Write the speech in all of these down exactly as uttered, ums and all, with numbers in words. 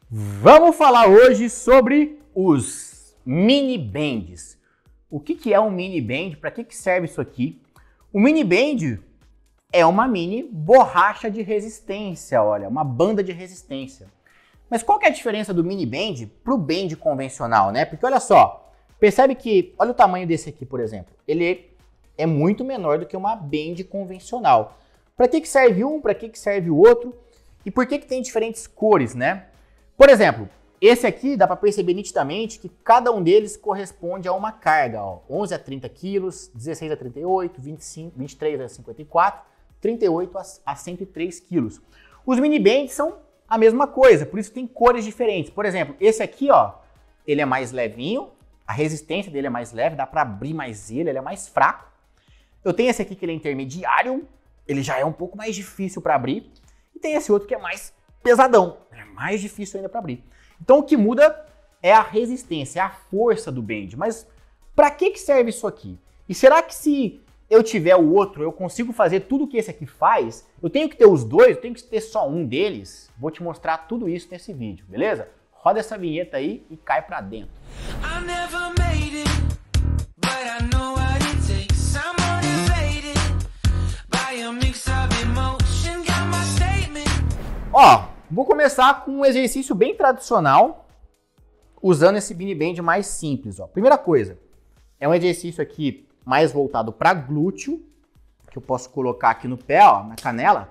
Vamos falar hoje sobre os mini bands. O que, que é um mini band? Para que, que serve isso aqui? O mini band é uma mini borracha de resistência, olha, uma banda de resistência. Mas qual que é a diferença do mini band para o band convencional, né? Porque olha só, percebe que, olha o tamanho desse aqui, por exemplo. Ele é muito menor do que uma band convencional. Para que, que serve um? Para que, que serve o outro? E por que, que tem diferentes cores, né? Por exemplo, esse aqui dá para perceber nitidamente que cada um deles corresponde a uma carga, ó, onze a trinta quilos, dezesseis a trinta e oito, vinte e cinco, vinte e três a cinquenta e quatro, trinta e oito a cento e três quilos. Os mini bands são a mesma coisa, por isso tem cores diferentes. Por exemplo, esse aqui, ó, ele é mais levinho, a resistência dele é mais leve, dá para abrir mais ele, ele é mais fraco. Eu tenho esse aqui que ele é intermediário, ele já é um pouco mais difícil para abrir. E tem esse outro que é mais pesadão, é mais difícil ainda para abrir. Então o que muda é a resistência, é a força do band. Mas para que, que serve isso aqui? E será que se eu tiver o outro, eu consigo fazer tudo que esse aqui faz? Eu tenho que ter os dois, eu tenho que ter só um deles? Vou te mostrar tudo isso nesse vídeo, beleza? Roda essa vinheta aí e cai para dentro. I never made it, but I know what it takes. I'm motivated by a mix of emotion, got my statement. Ó, vou começar com um exercício bem tradicional, usando esse mini band mais simples. Ó. Primeira coisa, é um exercício aqui mais voltado para glúteo, que eu posso colocar aqui no pé, ó, na canela.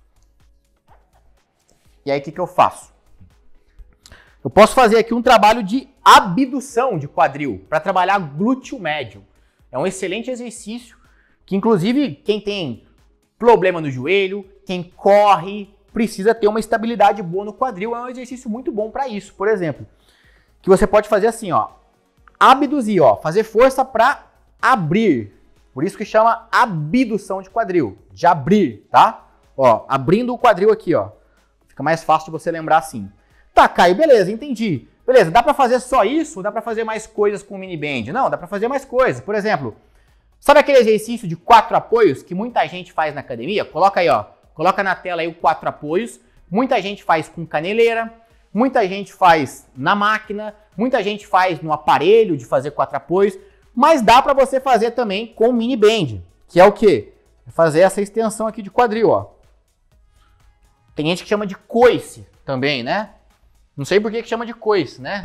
E aí o que, que eu faço? Eu posso fazer aqui um trabalho de abdução de quadril, para trabalhar glúteo médio. É um excelente exercício, que inclusive quem tem problema no joelho, quem corre, precisa ter uma estabilidade boa no quadril, é um exercício muito bom para isso. Por exemplo, que você pode fazer assim, ó, abduzir, ó, fazer força para abrir. Por isso que chama abdução de quadril, de abrir, tá? Ó, abrindo o quadril aqui, ó. Fica mais fácil de você lembrar assim. Tá, Caio, beleza, entendi. Beleza, dá para fazer só isso ou dá para fazer mais coisas com o mini band? Não, dá para fazer mais coisas. Por exemplo, sabe aquele exercício de quatro apoios que muita gente faz na academia? Coloca aí, ó. Coloca na tela aí o quatro apoios. Muita gente faz com caneleira, muita gente faz na máquina, muita gente faz no aparelho de fazer quatro apoios, mas dá para você fazer também com mini band, que é o quê? É fazer essa extensão aqui de quadril, ó. Tem gente que chama de coice também, né? Não sei por que que chama de coice, né?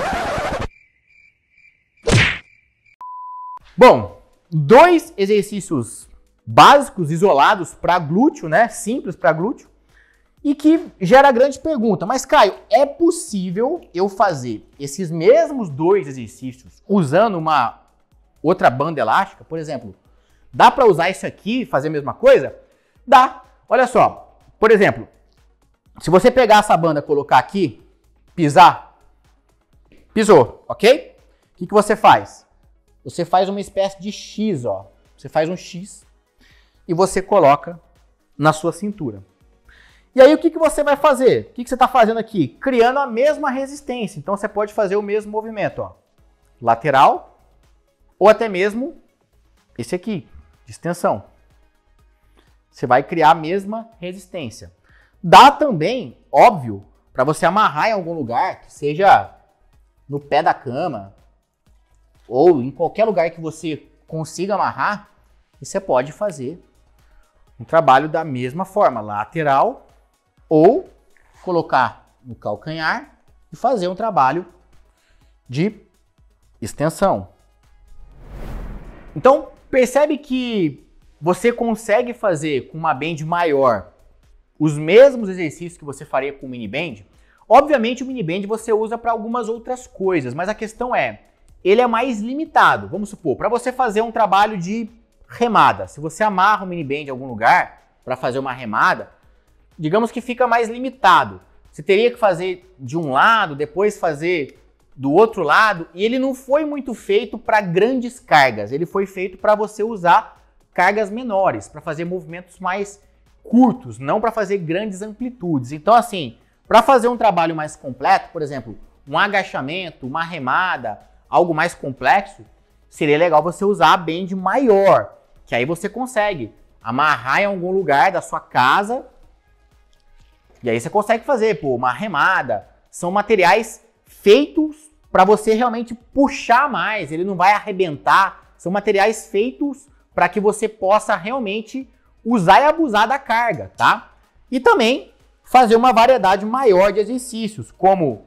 Bom, dois exercícios básicos, isolados para glúteo, né? Simples para glúteo. E que gera a grande pergunta. Mas, Caio, é possível eu fazer esses mesmos dois exercícios usando uma outra banda elástica? Por exemplo, dá para usar isso aqui e fazer a mesma coisa? Dá. Olha só. Por exemplo, se você pegar essa banda, colocar aqui, pisar, pisou, ok? O que, que você faz? Você faz uma espécie de X, ó. Você faz um X e você coloca na sua cintura. E aí o que, que você vai fazer? O que, que você está fazendo aqui? Criando a mesma resistência. Então você pode fazer o mesmo movimento, ó. Lateral ou até mesmo esse aqui, de extensão. Você vai criar a mesma resistência. Dá também, óbvio, para você amarrar em algum lugar, que seja no pé da cama ou em qualquer lugar que você consiga amarrar, e você pode fazer um trabalho da mesma forma, lateral, ou colocar no calcanhar e fazer um trabalho de extensão. Então, percebe que você consegue fazer com uma band maior os mesmos exercícios que você faria com o mini band? Obviamente o mini band você usa para algumas outras coisas, mas a questão é, ele é mais limitado. Vamos supor, para você fazer um trabalho de remada, se você amarra o mini band em algum lugar para fazer uma remada, digamos que fica mais limitado. Você teria que fazer de um lado, depois fazer do outro lado, e ele não foi muito feito para grandes cargas, ele foi feito para você usar cargas menores, para fazer movimentos mais curtos, não para fazer grandes amplitudes. Então assim, para fazer um trabalho mais completo, por exemplo, um agachamento, uma remada, algo mais complexo, seria legal você usar a band maior, que aí você consegue amarrar em algum lugar da sua casa, e aí você consegue fazer, pô, uma remada, são materiais feitos para você realmente puxar mais, ele não vai arrebentar, são materiais feitos para que você possa realmente usar e abusar da carga, tá? E também fazer uma variedade maior de exercícios, como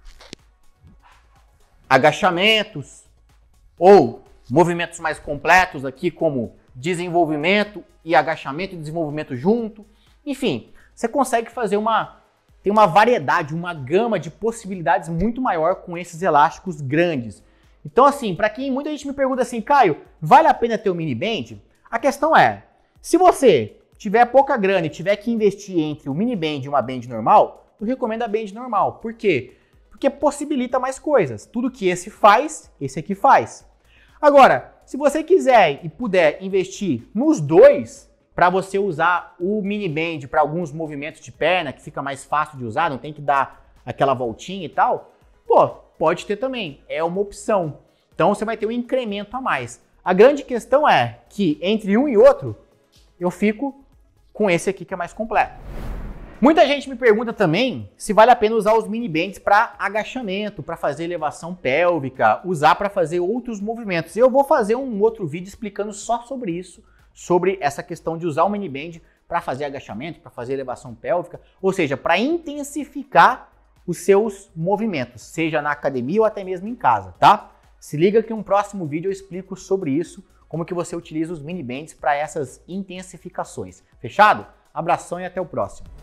agachamentos ou movimentos mais completos aqui, como desenvolvimento e agachamento e desenvolvimento junto. Enfim, você consegue fazer uma, tem uma variedade, uma gama de possibilidades muito maior com esses elásticos grandes. Então assim, para quem muita gente me pergunta assim, Caio, vale a pena ter o mini band? A questão é, se você tiver pouca grana e tiver que investir entre o mini band e uma band normal, eu recomendo a band normal. Por quê? Porque possibilita mais coisas. Tudo que esse faz, esse aqui faz. Agora, se você quiser e puder investir nos dois, para você usar o mini band para alguns movimentos de perna, que fica mais fácil de usar, não tem que dar aquela voltinha e tal, pô, pode ter também, é uma opção. Então você vai ter um incremento a mais. A grande questão é que entre um e outro, eu fico com esse aqui que é mais completo. Muita gente me pergunta também se vale a pena usar os mini bands para agachamento, para fazer elevação pélvica, usar para fazer outros movimentos. Eu vou fazer um outro vídeo explicando só sobre isso, sobre essa questão de usar o mini band para fazer agachamento, para fazer elevação pélvica, ou seja, para intensificar os seus movimentos, seja na academia ou até mesmo em casa, tá? Se liga que em um próximo vídeo eu explico sobre isso, como que você utiliza os mini bands para essas intensificações. Fechado? Abração e até o próximo.